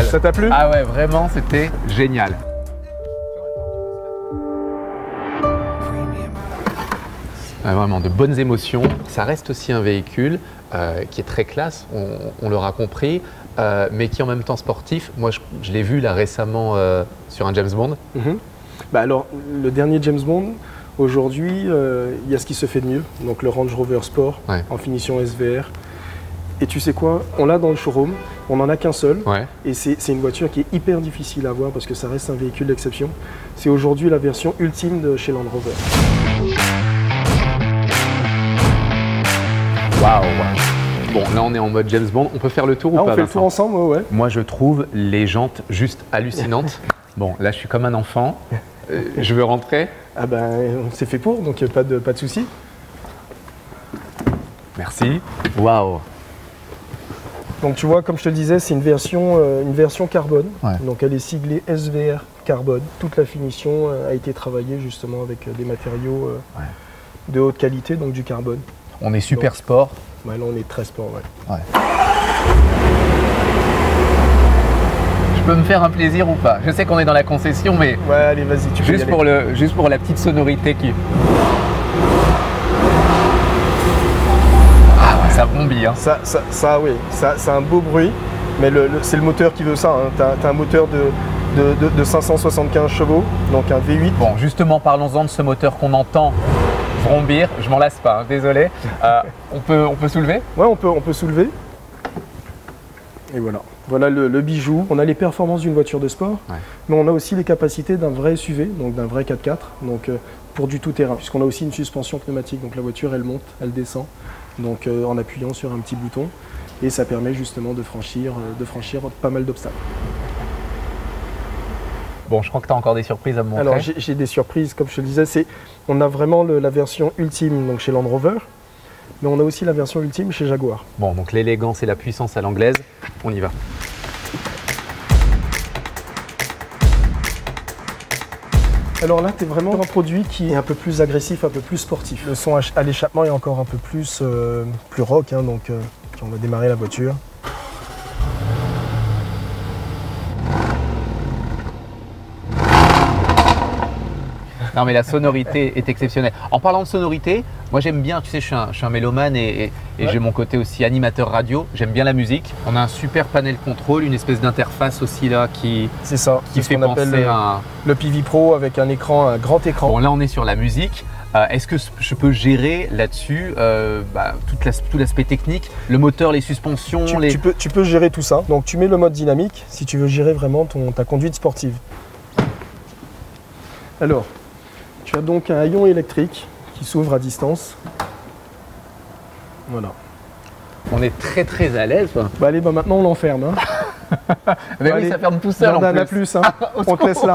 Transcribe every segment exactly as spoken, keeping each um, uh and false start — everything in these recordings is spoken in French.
Ça t'a plu? Ah ouais, vraiment, c'était génial. Ah, vraiment, de bonnes émotions. Ça reste aussi un véhicule euh, qui est très classe, on, on l'aura compris, euh, mais qui est en même temps sportif. Moi, je, je l'ai vu là récemment euh, sur un James Bond. Mm-hmm. Bah alors, le dernier James Bond, aujourd'hui, euh, il y a ce qui se fait de mieux. Donc le Range Rover Sport, ouais, en finition S V R. Et tu sais quoi, on l'a dans le showroom, on n'en a qu'un seul. Ouais. Et c'est une voiture qui est hyper difficile à avoir parce que ça reste un véhicule d'exception. C'est aujourd'hui la version ultime de chez Land Rover. Waouh! Bon, là on est en mode James Bond. On peut faire le tour ah, ou pas? On fait Vincent? Le tour ensemble, ouais. Moi je trouve les jantes juste hallucinantes. Bon, là je suis comme un enfant. Euh, je veux rentrer. Ah ben, c'est fait pour, donc pas de, pas de souci. Merci. Waouh! Donc tu vois, comme je te le disais, c'est une version, euh, une version carbone. Ouais. Donc elle est ciblée S V R carbone. Toute la finition euh, a été travaillée justement avec euh, des matériaux euh, ouais, de haute qualité, donc du carbone. On est super donc, sport. Ouais, là on est très sport, ouais. Ouais. Je peux me faire un plaisir ou pas? Je sais qu'on est dans la concession, mais ouais, allez, vas-y, tu peux juste pour le, juste pour la petite sonorité qui. Ah ouais, ça bombille. Hein. Ça, ça, ça, oui, ça, c'est un beau bruit, mais le, le, c'est le moteur qui veut ça. Hein. T'as, t'as un moteur de, de, de, de cinq cent soixante-quinze chevaux, donc un V huit. Bon, justement, parlons-en de ce moteur qu'on entend vrombir. Je m'en lasse pas, hein, désolé. Euh, on peut, on peut soulever? Ouais, on peut, on peut soulever. Et voilà. Voilà le, le bijou. On a les performances d'une voiture de sport, ouais, mais on a aussi les capacités d'un vrai S U V, donc d'un vrai quatre quatre, donc euh, pour du tout-terrain, puisqu'on a aussi une suspension pneumatique. Donc la voiture, elle monte, elle descend, donc euh, en appuyant sur un petit bouton, et ça permet justement de franchir, euh, de franchir pas mal d'obstacles. Bon, je crois que tu as encore des surprises à me montrer. Alors j'ai des surprises, comme je te le disais, c'est on a vraiment le, la version ultime donc chez Land Rover, mais on a aussi la version ultime chez Jaguar. Bon, donc l'élégance et la puissance à l'anglaise, on y va. Alors là, tu es vraiment un produit qui est un peu plus agressif, un peu plus sportif. Le son à l'échappement est encore un peu plus, euh, plus rock, hein, donc euh, on va démarrer la voiture. Non mais la sonorité est exceptionnelle. En parlant de sonorité, moi j'aime bien, tu sais, je suis un, je suis un mélomane et, et, et ouais, j'ai mon côté aussi animateur radio. J'aime bien la musique. On a un super panel contrôle, une espèce d'interface aussi là qui, c'est ça, qui fait ce qu'on appelle le, à le P V Pro avec un écran, un grand écran. Bon là on est sur la musique. Euh, Est-ce que je peux gérer là-dessus euh, bah, tout l'aspect technique, le moteur, les suspensions tu, les... tu, peux, tu peux gérer tout ça. Donc tu mets le mode dynamique si tu veux gérer vraiment ton, ta conduite sportive. Alors, tu as donc un haillon électrique qui s'ouvre à distance. Voilà. On est très très à l'aise. Bah allez, bah maintenant on l'enferme. Hein. Mais bah oui, allez, ça ferme tout seul. Jordan, en plus. à plus, hein. On te laisse là.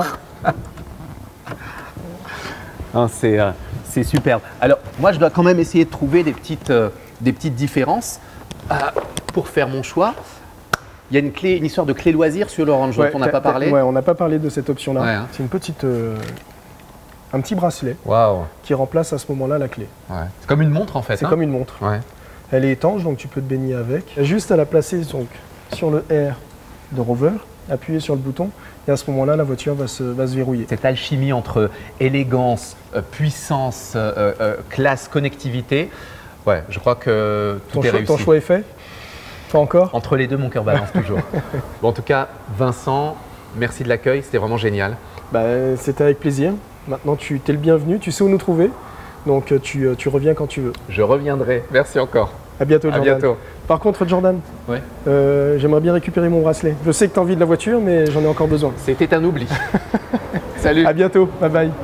C'est euh, superbe. Alors moi je dois quand même essayer de trouver des petites, euh, des petites différences euh, pour faire mon choix. Il y a une, clé, une histoire de clé loisir sur l'Orange, ouais, dont on n'a pas parlé. Ouais, on n'a pas parlé de cette option-là. Ouais, hein. C'est une petite, euh, un petit bracelet wow, qui remplace à ce moment-là la clé. Ouais. C'est comme une montre en fait. C'est hein. comme une montre. Ouais. Elle est étanche, donc tu peux te baigner avec. Juste à la placer donc, sur le R de Rover, appuyer sur le bouton, et à ce moment-là, la voiture va se, va se verrouiller. Cette alchimie entre élégance, euh, puissance, euh, euh, classe, connectivité, ouais, je crois que tout ton est choix, réussi. Ton choix est fait? Pas encore? Entre les deux, mon cœur balance toujours. Bon, en tout cas, Vincent, merci de l'accueil, c'était vraiment génial. Bah, c'était avec plaisir. Maintenant, tu es le bienvenu, tu sais où nous trouver, donc tu, tu reviens quand tu veux. Je reviendrai, merci encore. À bientôt, Jordan. À bientôt. Par contre, Jordan, ouais. euh, j'aimerais bien récupérer mon bracelet. Je sais que tu as envie de la voiture, mais j'en ai encore besoin. C'était un oubli. Salut. À bientôt, bye bye.